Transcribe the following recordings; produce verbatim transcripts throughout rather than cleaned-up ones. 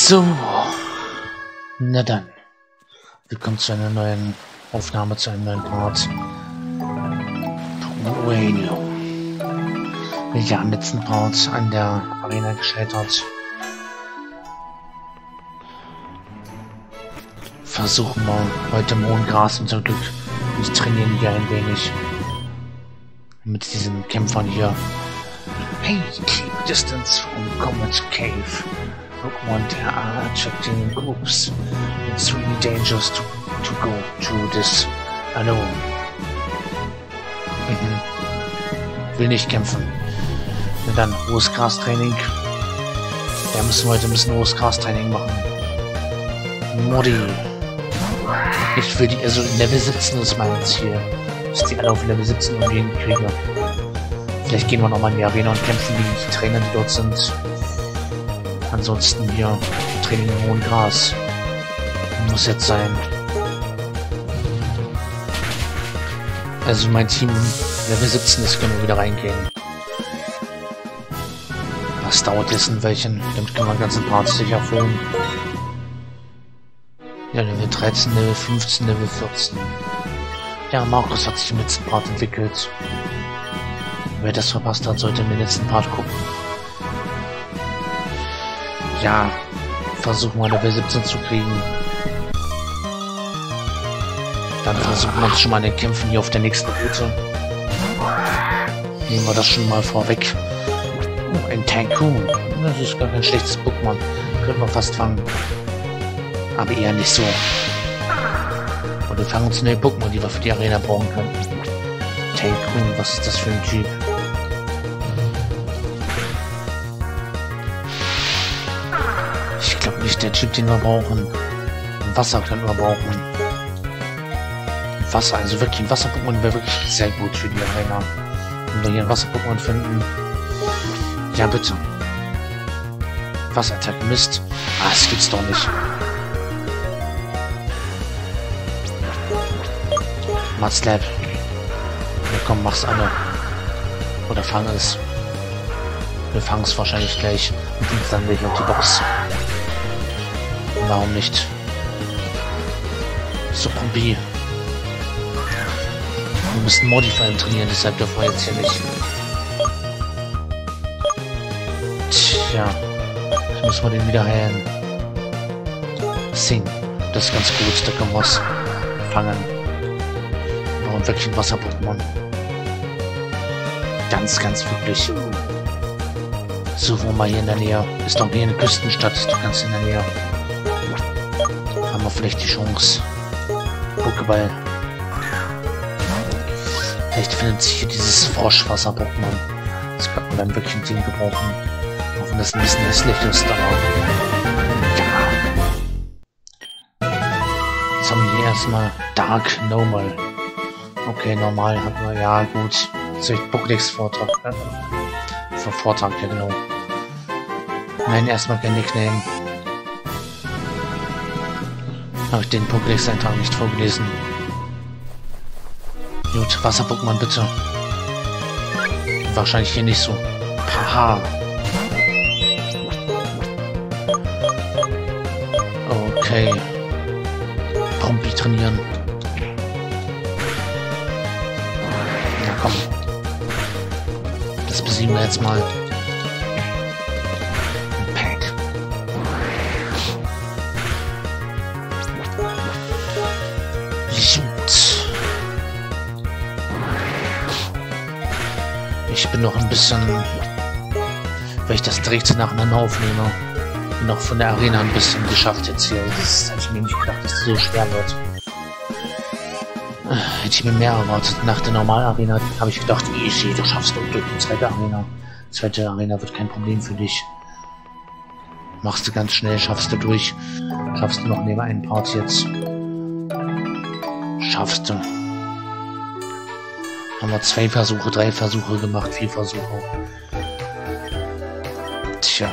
So, na dann, willkommen zu einer neuen Aufnahme, zu einem neuen Part. Pokémon Uranium. Wir sind ja am letzten Part an der Arena gescheitert. Versuchen wir heute im hohen Gras und zum Glück. Ich trainiere hier ein wenig mit diesen Kämpfern hier. Hey, keep distance from Comet Cave. Pokémon there are attracting in groups. It's really dangerous to, to go through this alone. Mhm. Will nicht kämpfen. Na dann, hohes Gras-Training. Ja, müssen wir heute ein bisschen hohes Gras-Training machen. Modi. Ich will die, also Level siebzehn ist mein Ziel. Dass die alle auf Level siebzehn umgehen kriege. Vielleicht gehen wir nochmal in die Arena und kämpfen gegen die Trainer, die dort sind. Ansonsten hier Training im hohen Gras. Muss jetzt sein. Also mein Team Level siebzehn ist, können wir wieder reingehen. Das dauert jetzt ein Weilchen, damit können wir den ganzen Part sicher füllen. Ja, Level dreizehn, Level fünfzehn, Level vierzehn. Ja, Markus hat sich im letzten Part entwickelt. Wer das verpasst hat, sollte in den letzten Part gucken. Ja, versuchen wir Level siebzehn zu kriegen. Dann versuchen wir uns schon mal in den Kämpfen hier auf der nächsten Route. Nehmen wir das schon mal vorweg. Oh, ein Tankoon. Das ist gar kein schlechtes Pokémon. Können wir fast fangen. Aber eher nicht so. Und wir fangen uns neue Pokémon, die wir für die Arena brauchen könnten. Tankoon, was ist das für ein Typ? Ich glaube nicht der Typ, den wir brauchen. Wasser können wir brauchen. Wasser, also wirklich ein Wasser-Pokémon wäre wirklich sehr gut für die Arena. Wenn wir hier ein Wasser-Pokémon finden. Ja, bitte. Wasserattacke, Mist. Ah, das gibt's doch nicht. Mudslap. Ja, komm, mach's alle. Oder fang es. Wir fangen es wahrscheinlich gleich und dann dann gleich auf die Box. Warum nicht? Super B. Wir müssen Modify trainieren, deshalb dürfen wir jetzt hier nicht. Tja. Jetzt müssen wir den wieder heilen. Sing. Das ist ganz gut, da können wir was fangen. Wir brauchen wirklich ein Wasser-Pokémon. Ganz, ganz wirklich. So, wo mal hier in der Nähe. Ist doch hier eine Küstenstadt, du kannst in der Nähe. Haben wir vielleicht die Chance. Pokéball. Vielleicht findet sich hier dieses Froschwasser-Pokémon. Das kann man dann wirklich ein Team gebrauchen. Auch wenn das ein bisschen hässlich ist, aber... Ja. Jetzt haben wir hier erstmal Dark Normal. Okay, normal hat man... Ja, gut. Das ist Pokédex-Vortrag. Äh, für Vortrag, ja genau. Nein, erstmal kein Nickname. Habe ich den Pokédex-Eintrag nicht vorgelesen. Gut, Wasser-Pokémon bitte. Wahrscheinlich hier nicht so. Haha. Okay. Prompi trainieren. Na komm. Das besiegen wir jetzt mal. Ein Pack. Ich bin noch ein bisschen, weil ich das direkt nacheinander aufnehme, bin noch von der Arena ein bisschen geschafft jetzt hier. Das hätte ich mir nicht gedacht, dass es so schwer wird. Hätte ich mir mehr erwartet. Nach der Normal-Arena habe ich gedacht, easy, du schaffst durch die zweite Arena. Die zweite Arena wird kein Problem für dich. Machst du ganz schnell, schaffst du durch. Schaffst du noch neben einen Part jetzt. Schaffst du. Haben wir zwei Versuche, drei Versuche gemacht, vier Versuche. Tja.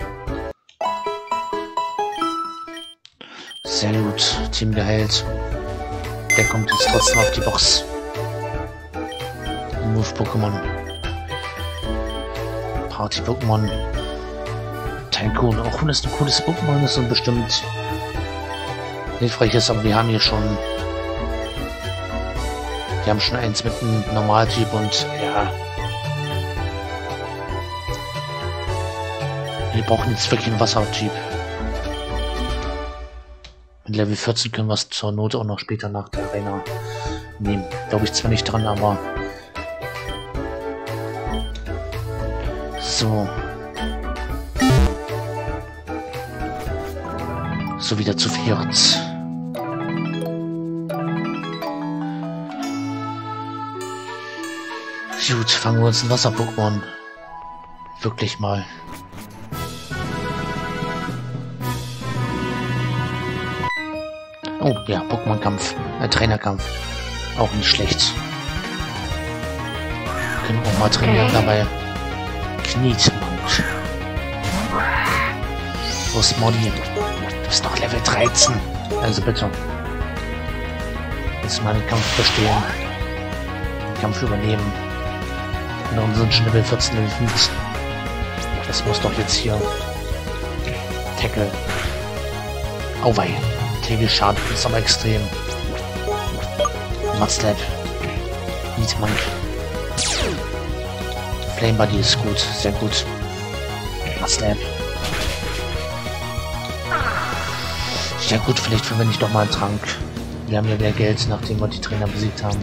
Sehr gut. Team geheilt. Der kommt jetzt trotzdem auf die Box. Move Pokémon. Party Pokémon. Tycoon, auch wenn es ein cooles Pokémon ist und bestimmt hilfreich ist, aber wir haben hier schon wir haben schon eins mit einem Normaltyp und ja, wir brauchen jetzt wirklich einen Wassertyp. Mit Level vierzehn können wir es zur Not auch noch später nach der Arena nehmen. Glaube ich zwar nicht dran, aber so. So wieder zu viert. Gut, fangen wir uns ein Wasser-Pokémon. Wirklich mal. Oh, ja, Pokémon-Kampf. Äh, Trainerkampf. Auch nicht schlecht. Können wir auch mal trainieren dabei. Knietmund. Wo ist Modi? Du bist noch Level dreizehn. Also bitte. Jetzt mal den Kampf bestehen. Den Kampf übernehmen. Und sind schon Level vierzehn, Level fünfzehn. Das muss doch jetzt hier. Tackle. Auwei. Tackle schadet ist aber extrem. Mudslap. Nietmann. Flame Buddy ist gut, sehr gut. Mudslap. Ja gut, vielleicht verwende ich doch mal einen Trank. Wir haben ja mehr Geld, nachdem wir die Trainer besiegt haben.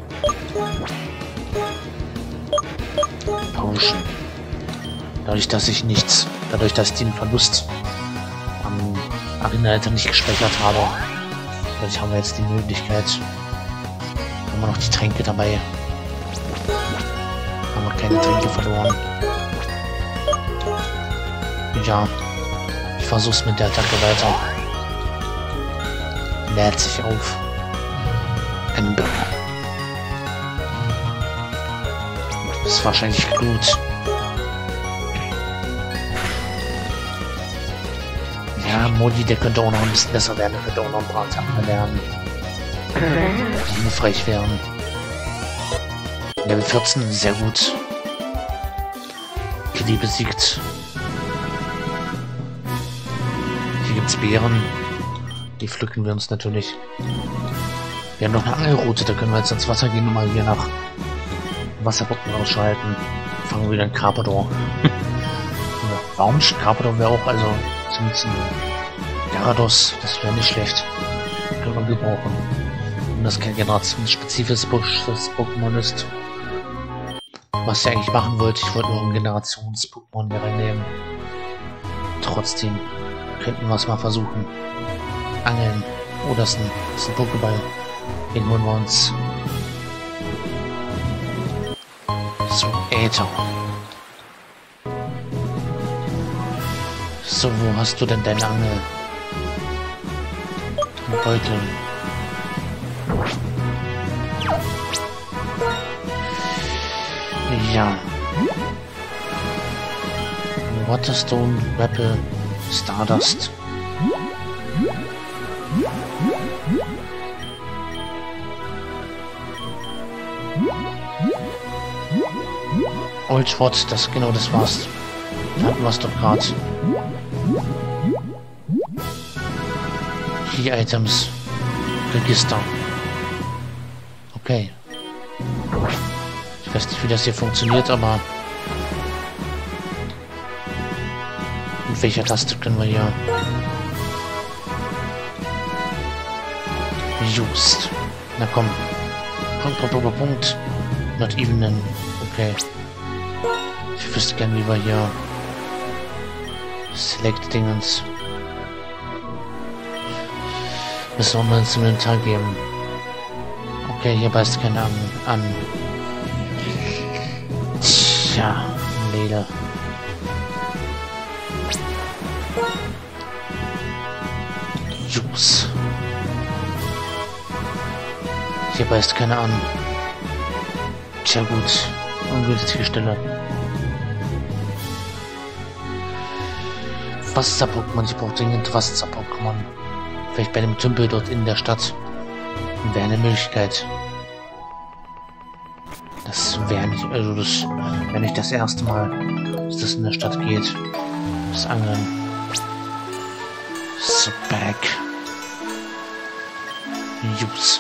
Potion. Dadurch, dass ich nichts, dadurch, dass ich den Verlust am Arena-Alter nicht gespeichert habe, dadurch haben wir jetzt die Möglichkeit. Haben wir noch die Tränke dabei. Haben wir keine Tränke verloren. Ja, ich versuch's mit der Attacke weiter. Lädt sich auf. Ember. Das ist wahrscheinlich gut. Ja, Modi, der könnte auch noch ein bisschen besser werden. Der könnte auch noch ein paar Attacken lernen. Die hilfreich wären. Level vierzehn, sehr gut. Kitty besiegt. Hier gibt's Beeren. Die pflücken wir uns natürlich. Wir haben noch eine Angelroute, da können wir jetzt ins Wasser gehen und mal hier nach Wasserbocken ausschalten. Fangen wir wieder in Carpador. Ja, warum nicht? Carpador wäre auch, also zumindest ein Gyarados, das wäre nicht schlecht. Können wir gebrauchen. Und das kein generationsspezifisches Pokémon ist. Was ich eigentlich machen wollte, ich wollte nur ein Generations-Pokémon hier reinnehmen. Trotzdem könnten wir es mal versuchen. Angeln. Oh, das ist ein, das ist ein Pokéball. Den holen wir uns. So, Äther. So, wo hast du denn deine Angel? Ein Beutel. Ja. Waterstone, Rappel, Stardust. Old Watt, das genau das war's. Da hatten wir es doch gerade. Key Items. Register. Okay. Ich weiß nicht, wie das hier funktioniert, aber mit welcher Taste können wir hier Just. Na komm. Punkt, Punkt, Punkt, Punkt. Not even. Okay. Ich wüsste gern, wie wir hier Select Dingens. Müssen wir mal ins Inventar geben. Okay, hier beißt keine an. an. Tja, Leder. Juice. Hier beißt keine an. Tja gut. Ungünstige Stelle. Wasser-Pokémon. Ich brauche dringend Wasser-Pokémon. Vielleicht bei dem Tümpel dort in der Stadt. Wäre eine Möglichkeit. Das wäre nicht, also das wäre nicht das erste Mal, dass das in der Stadt geht. Das Angeln. So back. Use.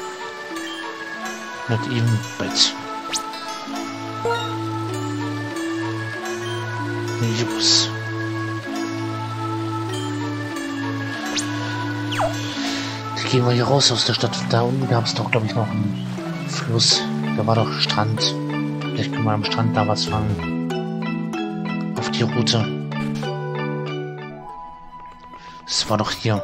Not even, but... Use. Jetzt gehen wir hier raus aus der Stadt. Da unten gab es doch, glaube ich, noch einen Fluss. Da war doch Strand. Vielleicht können wir am Strand da was fangen. Auf die Route. Das war doch hier.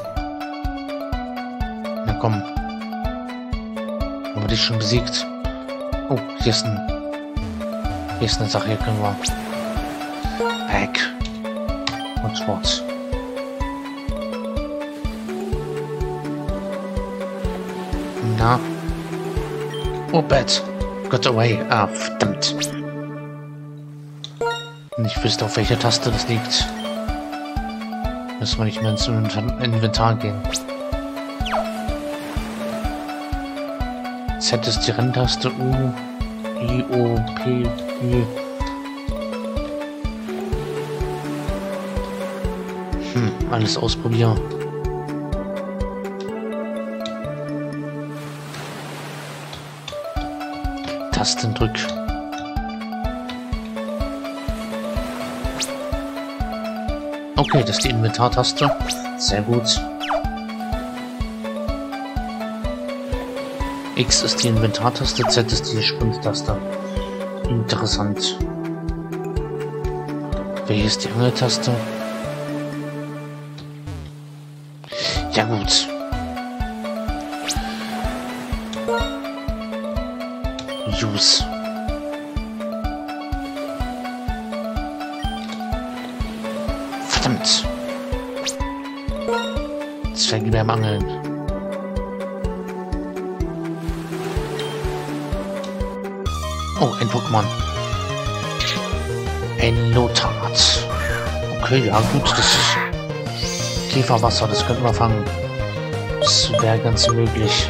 Na komm. Haben wir dich schon besiegt? Oh, hier ist ein... Hier ist eine Sache, hier können wir... Back. Und Sport. Na? Oh, Bett. Got away. Ah, verdammt. Und ich wüsste, auf welcher Taste das liegt. Müssen wir nicht mehr ins Inventar gehen. Z ist die Renntaste. U, I, O, P, Ü. Hm, alles ausprobieren. Tastendrück. Okay, das ist die Inventartaste. Sehr gut. X ist die Inventartaste, Z ist die Sprinttaste. Interessant. Welche ist die Angeltaste? Ja gut. Use. Verdammt. Jetzt fängt wir am Angeln. Oh, ein Pokémon. Ein Lothart. Okay, ja gut, das ist Käferwasser, das könnten wir fangen. Das wäre ganz möglich.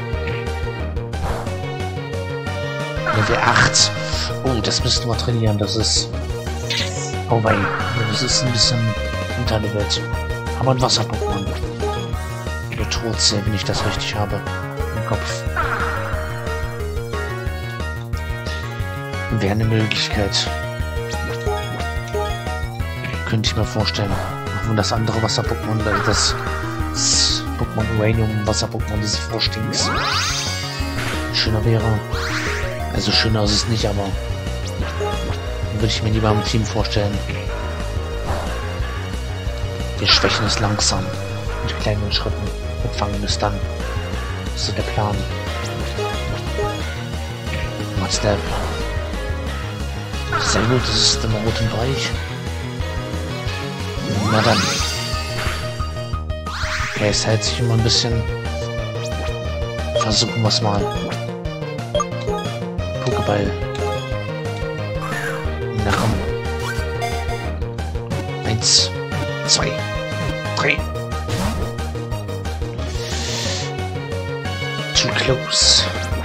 Level acht. Oh, das müssten wir trainieren. Das ist... Oh wei. Das ist ein bisschen unterlevelt. Aber ein Wasser-Pokémon. Oder Trotzee, wenn ich das richtig habe. Im Kopf. Wäre eine Möglichkeit. Könnte ich mir vorstellen. Auch wenn das andere Wasser-Pokémon, das, das Pokémon Uranium Wasser-Pokémon, diese Froschdings, schöner wäre. Also schöner ist es nicht, aber würde ich mir lieber im Team vorstellen. Wir schwächen es langsam. Mit kleinen Schritten. Und fangen es dann. Das ist so der Plan. What's that? Sehr gut, das ist im roten Bereich. Na dann. Okay, es hält sich immer ein bisschen. Versuchen wir es mal. Pokéball. Na komm. Eins, zwei, drei. Too close.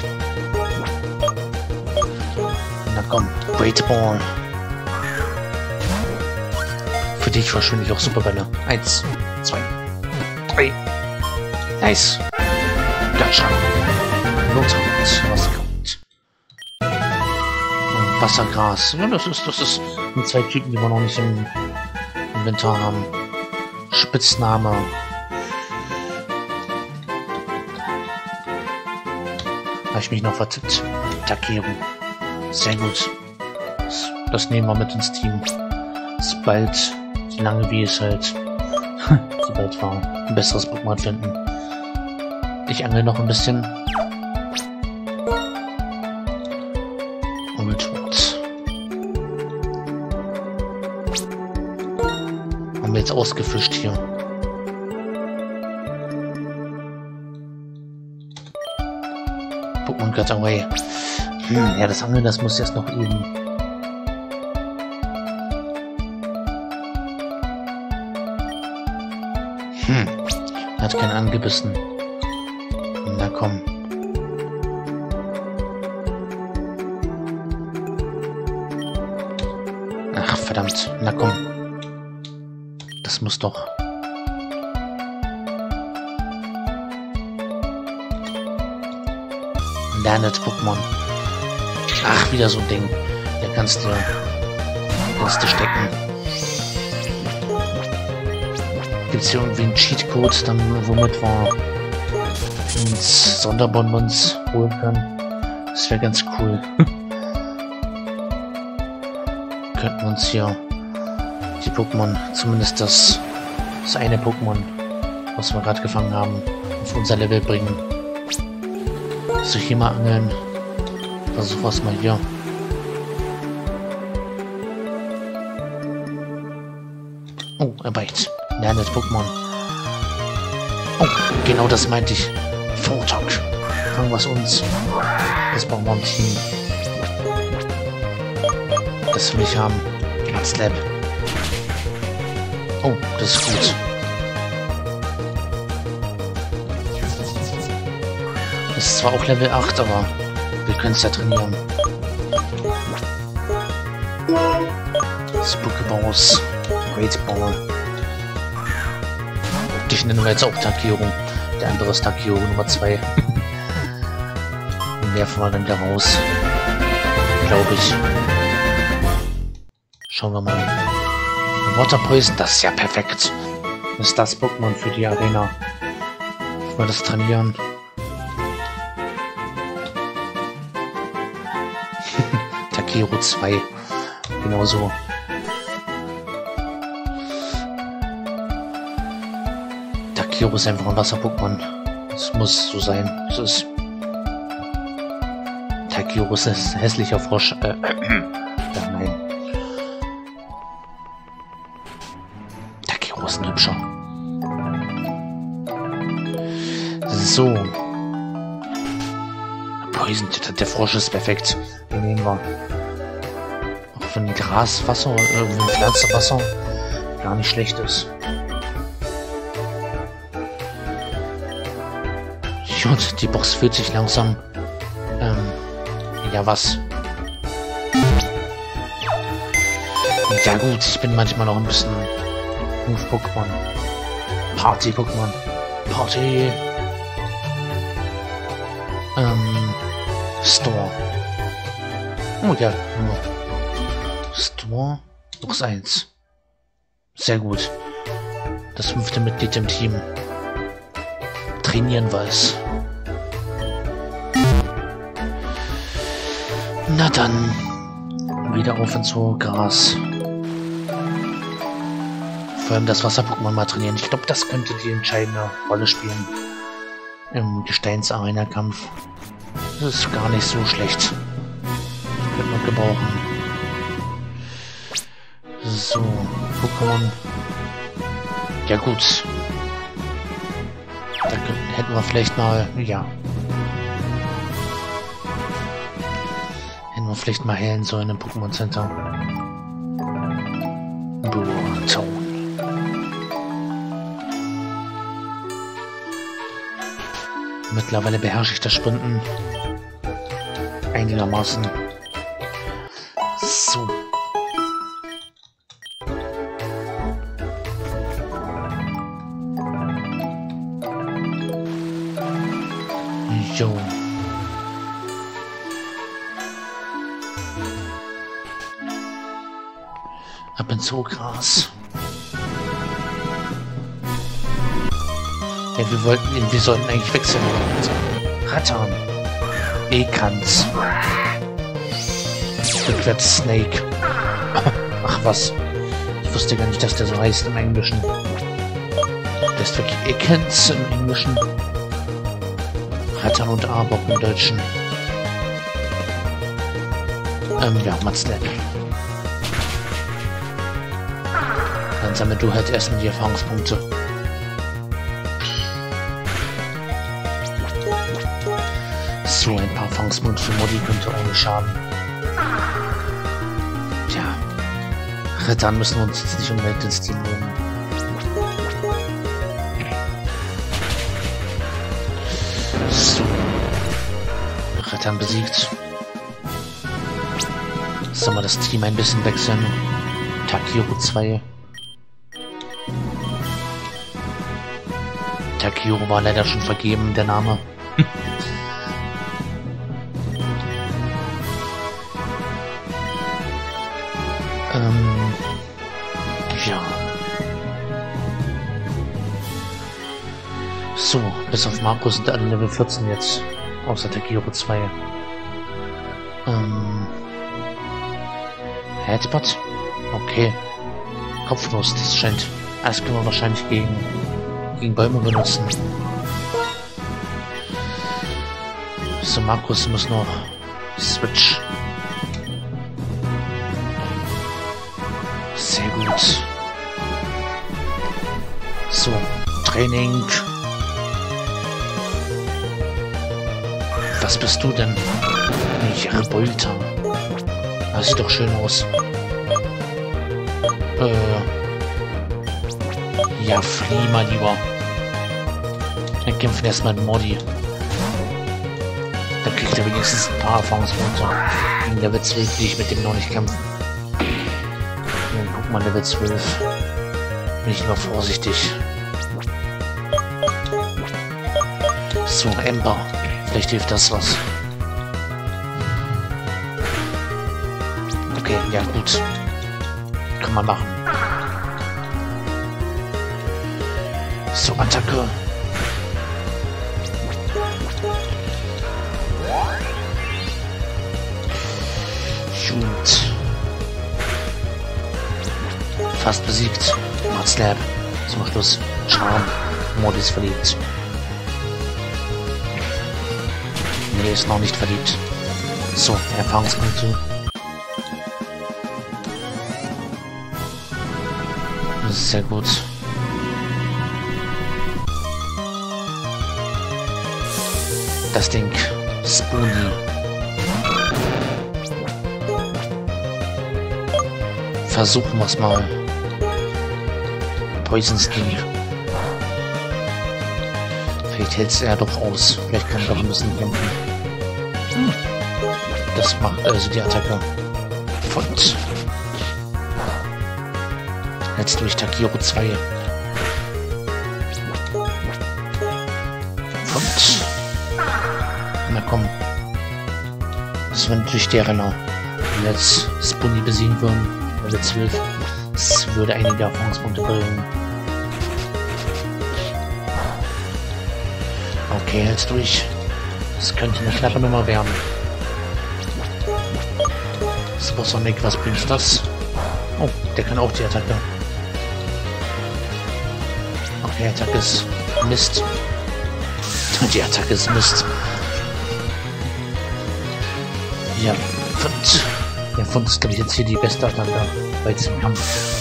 Na komm, Great Ball. Für dich verschwinde ich auch Superbälle. Eins, zwei, drei. Nice. Gotcha. Lothart, was kommt? Wassergras. Ja, das ist, das ist die zwei Typen, die wir noch nicht im Inventar haben. Spitzname. Habe ich mich noch vertippt. Takeru. Sehr gut. Das, das nehmen wir mit ins Team. Sobald, so lange wie es halt, sobald wir ein besseres Pokémon finden. Ich angel noch ein bisschen. Und haben wir jetzt ausgefischt hier. Pokémon got away. Hm, ja, das Angeln, das muss erst noch üben. Hm, hat keinen angebissen. Na komm. Ach, verdammt. Na komm. Das muss doch... Lernet Pokémon. Ach, wieder so ein Ding. Da kannst du... kannst du stecken. Gibt es hier irgendwie einen Cheatcode, dann womit wir uns Sonderbonbons holen können? Das wäre ganz cool. Könnten wir uns hier die Pokémon, zumindest das, das eine Pokémon, was wir gerade gefangen haben, auf unser Level bringen. So, hier mal angeln. Versuch was mal hier. Oh, er beißt. Lernet Pokémon. Oh, genau das meinte ich. Vortag. Fangen wir es uns. Das brauchen wir im Team. Das will ich haben. Slap. Oh, das ist gut. Das ist zwar auch Level acht, aber wir können es ja trainieren. Das Pokéballs. Great Ball. Dich nennen wir jetzt auch Takiro. Der andere ist Takiro Nummer zwei. Den werfen wir dann wieder raus. Glaube ich. Schauen wir mal. Water Poison, das ist ja perfekt. Das ist das Pokémon für die Arena. Wollen wir das trainieren? Takiro zwei. Genauso. Takiro ist einfach ein Wasser-Pokémon. Das muss so sein. Das ist... Takiro ist ein hässlicher Frosch. Äh, ja, nein. Takiro ist ein hübscher. So. Poison, der Frosch ist perfekt. Den nehmen wir. Auch wenn Graswasser oder irgendwie Pflanzenwasser gar nicht schlecht ist. Und die Box fühlt sich langsam. Ähm, ja, was? Ja gut, ich bin manchmal noch ein bisschen Move-Pokémon. Party-Pokémon. Party. Ähm, Store. Oh ja, Store. Box eins. Sehr gut. Das fünfte Mitglied im Team. Trainieren wir es. Na dann. Wieder auf ins hohe Gras. Vor allem das Wasser-Pokémon mal trainieren. Ich glaube, das könnte die entscheidende Rolle spielen. Im Gesteins-Arena-Kampf. Das ist gar nicht so schlecht. Könnte man gebrauchen. So, Pokémon. Ja gut. Da hätten wir vielleicht mal, ja. Hätten wir vielleicht mal heilen sollen im Pokémon Center. Boah, Mittlerweile beherrsche ich das Sprinten einigermaßen. So. Jo. Ab ins Zoogras. Ja, wir wollten, wir sollten eigentlich wechseln. Rattan. Ekans. Rückwärts Snake. Ach was. Ich wusste gar nicht, dass der so heißt im Englischen. Der ist wirklich Ekans im Englischen. Rattan und Arbok im Deutschen. Ähm, ja, Matslap. Dann sammel du halt erstmal die Erfahrungspunkte. So, ein paar Erfahrungspunkte für Modi könnte auch nicht schaden. Tja. Rattan müssen wir uns jetzt nicht unbedingt ins Team nehmen. So. Rattan besiegt. Sollen wir das Team ein bisschen wechseln? Takiro zwei. Takiro war leider schon vergeben, der Name. ähm, ja. So, bis auf Markus sind alle Level vierzehn jetzt. Außer Takiro zwei. Ähm. Headbutt? Okay. Kopfnuss, das scheint. Das können wir wahrscheinlich gegen, gegen Bäume benutzen. So, Markus muss noch Switch. Sehr gut. So, Training. Was bist du denn? Nicht Revolta. Das sieht doch schön aus. Äh. Ja, flieh mal lieber. Dann kämpfen erstmal mit Modi. Dann kriegt er wenigstens ein paar Erfahrungspunkte. Gegen Level zwölf will ich mit dem noch nicht kämpfen. Dann guck mal, Level zwölf. Bin ich noch vorsichtig. So, Ember. Vielleicht hilft das was. Okay, ja gut. Kann man machen. So, Attacke. Gut. Fast besiegt. Macht Slap. Zum Schluss. Charme. Modis verliebt. Nee, ist noch nicht verliebt. So, Erfahrungspunkte. Das ist sehr gut. Das Ding. Spoonie. Versuchen wir es mal. Poison Sting. Vielleicht hält es er doch aus. Vielleicht kann er doch ein bisschen kämpfen. Das macht also die Attacke. Fund. Jetzt durch Takiro zwei. Fund. Na komm. Das wäre natürlich der Renner. Wenn wir jetzt Spoonie besiegen würden. Level zwölf. Das würde einige Erfahrungspunkte bringen. Okay, jetzt durch. Das könnte eine knappe Nummer werden. Supersonic, was bringt das? Oh, der kann auch die Attacke. Okay, Attacke ist Mist. Die Attacke ist Mist. Ja, Fund. Der Fund ist, glaube ich, jetzt hier die beste Attacke bei diesem Kampf.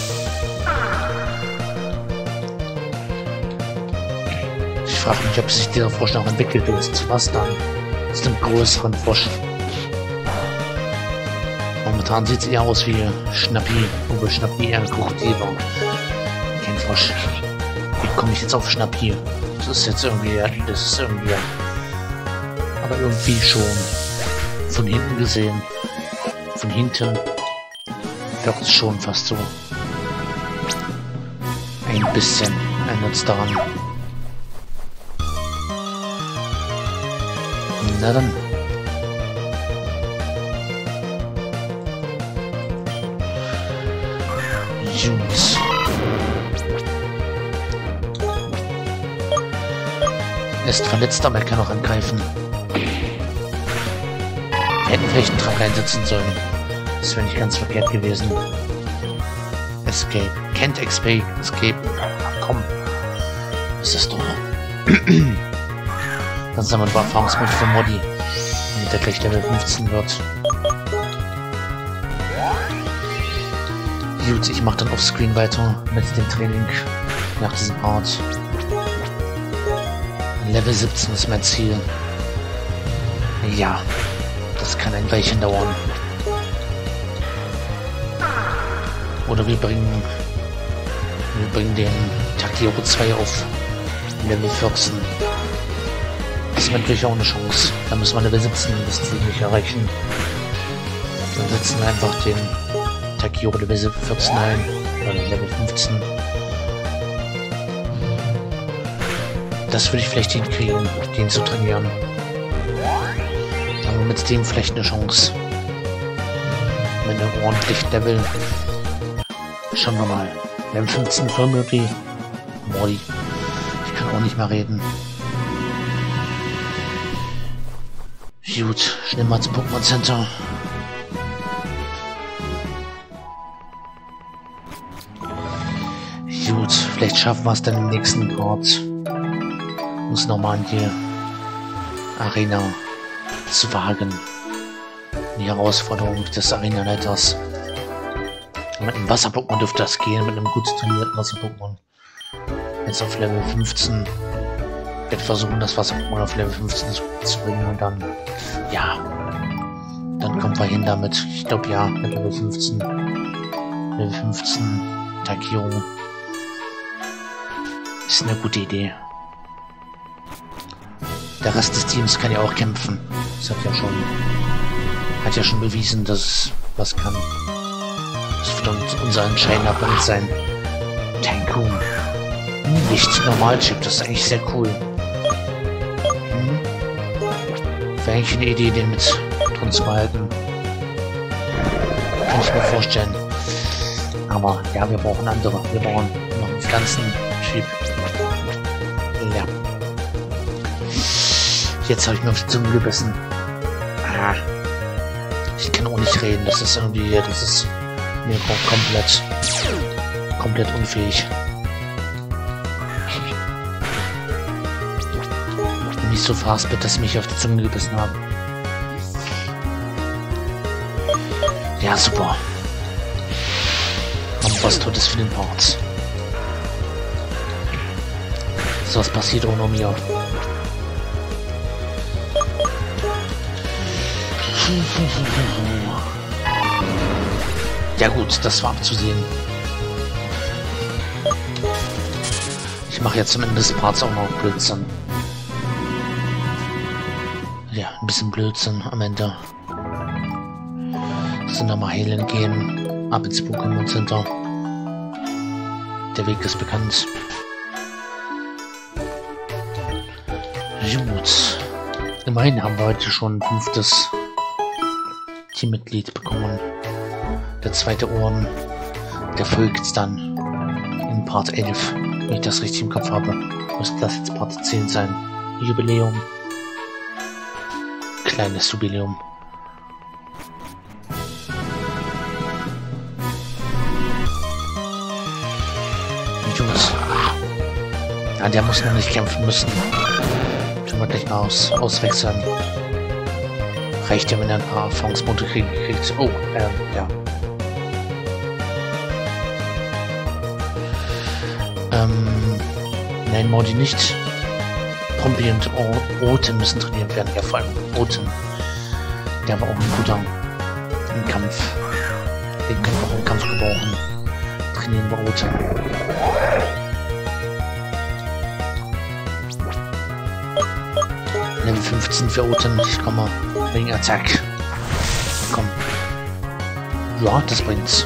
Ich frage mich, ob sich dieser Frosch noch entwickelt ist. Was dann? Ist ein größeren Frosch. Momentan sieht es eher aus wie Schnappi, obwohl Schnappi eher ein Krokodil war. Kein Frosch. Wie komme ich jetzt auf Schnappi? Das ist jetzt irgendwie, das ist irgendwie, aber irgendwie schon von hinten gesehen. Von hinten wirkt es schon fast so. Ein bisschen ändert es daran. Na dann. Jungs. Er ist verletzt, aber er kann auch angreifen. Wir hätten vielleicht einen Trank einsetzen sollen. Das wäre nicht ganz verkehrt gewesen. Escape. Can't escape. Escape. Komm. Was ist das doch? Dann sammeln wir Erfahrungspunkte für Modi. Damit er gleich Level fünfzehn wird. Gut, ich mache dann offscreen weiter mit dem Training nach diesem Part. Level siebzehn ist mein Ziel. Ja, das kann ein Weilchen dauern. Oder wir bringen wir bringen den Takiro zwei auf Level vierzehn. Das ist natürlich auch eine Chance. Da müssen wir Level siebzehn das Ziel nicht erreichen. Dann setzen wir einfach den Takiro Level vierzehn ein. Oder Level fünfzehn. Das würde ich vielleicht hinkriegen, den zu trainieren. Aber mit dem vielleicht eine Chance. Mit einem ordentlichen Level. Schauen wir mal. Level fünfzehn für Murphy. Morty. Ich kann auch nicht mehr reden. Gut, schnell mal zum Pokémon Center. Gut, vielleicht schaffen wir es dann im nächsten Part. Uns nochmal in die Arena zu wagen. Die Herausforderung des Arena-Leiters. Mit einem Wasser-Pokémon dürfte das gehen, mit einem gut trainierten Wasser-Pokémon. Jetzt auf Level fünfzehn. Ich werde versuchen, das Wasser-Pokémon auf Level fünfzehn zu, zu bringen und dann, ja, dann kommen wir hin damit. Ich glaube ja, mit Level fünfzehn. Level fünfzehn, Takiro. Ist eine gute Idee. Der Rest des Teams kann ja auch kämpfen. Das hat ja schon, hat ja schon bewiesen, dass es was kann. Das wird unser entscheidender Punkt sein. Tankoon. Hm, nicht Normalchip, das ist eigentlich sehr cool. Hm. Wäre eigentlich eine Idee, den mit drin zu behalten. Kann ich mir vorstellen. Aber ja, wir brauchen andere. Wir brauchen noch einen Pflanzentyp. Ja. Jetzt habe ich mir auf die Zunge gebissen. Ah. Ich kann auch nicht reden. Das ist irgendwie, das ist mir komplett, komplett unfähig. Nicht so verhaspelt, dass ich mich auf die Zunge gebissen habe. Ja, super. Und was tut es für den Part? So was passiert ohne mir. Ja gut, das war abzusehen. Ich mache jetzt zum Ende des Parts auch noch Blödsinn. Ja, ein bisschen Blödsinn am Ende. So, nochmal heilen gehen. Ab ins Pokémon Center. Der Weg ist bekannt. Gut. Immerhin haben wir heute schon ein fünftes Teammitglied bekommen. Der zweite Ohren, der folgt dann in Part elf, wenn ich das richtig im Kopf habe. Müsste das jetzt Part zehn sein. Jubiläum. Kleines Jubiläum. Jungs. Ja, der muss noch nicht kämpfen müssen. Können wir gleich mal aus, auswechseln. Reicht ja, wenn er ein paar Erfahrungspunkte kriegt. Oh, ähm, ja. Ähm, nein, Morty nicht. Pompey und Oten müssen trainiert werden. Ja, vor allem Oten. Der war auch ein guter im Kampf. Den können wir auch im Kampf gebrauchen. Trainieren wir Oten. Level fünfzehn für Oten. Ich komme wegen Attack. Komm. Ja, das bringt's.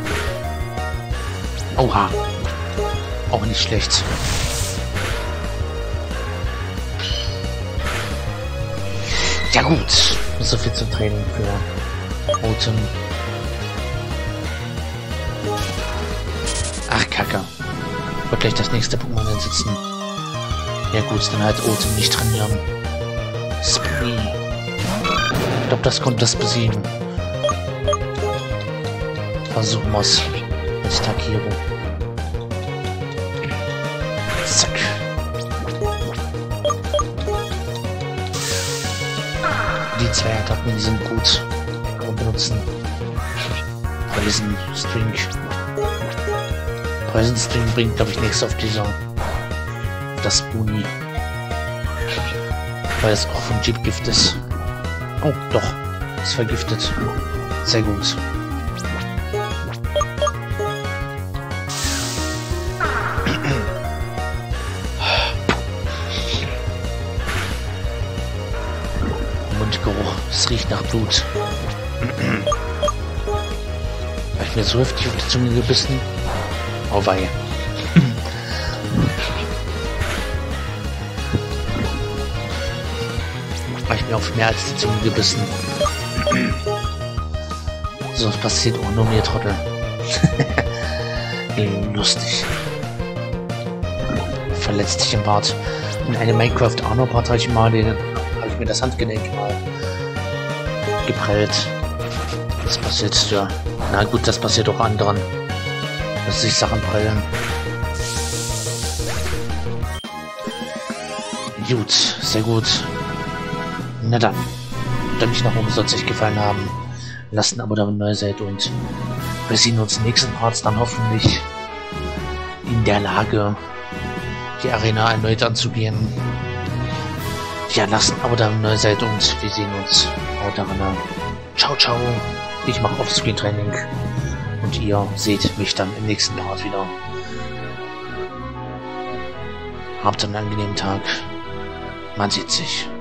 Oha. Auch nicht schlecht. Ja gut. So viel zum Training für Oten. Ach, Kacke. Ich wollte gleich das nächste Pokémon einsetzen. Ja gut, dann halt Oten nicht trainieren. Spree. Ich glaube, das kommt das besiegen. Versuchen wir es mit Takiro. Zack. Die zwei Attacken, die sind gut. Kann man benutzen. Poison String. Poison String bringt, glaube ich, nichts auf dieser. Das Buni. Weil es auch vom Jeep Gift ist. Oh, doch. Ist vergiftet. Sehr gut. Mundgeruch. Es riecht nach Blut. Habe ich mir so heftig auf die Zunge gebissen? Oh wei. mir auf mehr als die Zunge gebissen. So, was passiert auch nur mir, Trottel. Lustig. Verletzt dich im Bart. In einem Minecraft Arno Part habe ich mal den, habe ich mir das Handgelenk mal geprellt. Das passiert ja. Na gut, das passiert auch anderen, dass sich Sachen prellen. Gut, sehr gut. Na dann. Däumchen nach oben soll es euch gefallen haben. Lasst ein Abo da, wenn ihr neu seid, und wir sehen uns im nächsten Part dann hoffentlich in der Lage, die Arena erneut anzugehen. Ja, lasst ein Abo da, wenn ihr neu seid, und wir sehen uns. Haut da rein. Ciao, ciao. Ich mache Offscreen-Training und ihr seht mich dann im nächsten Part wieder. Habt einen angenehmen Tag. Man sieht sich.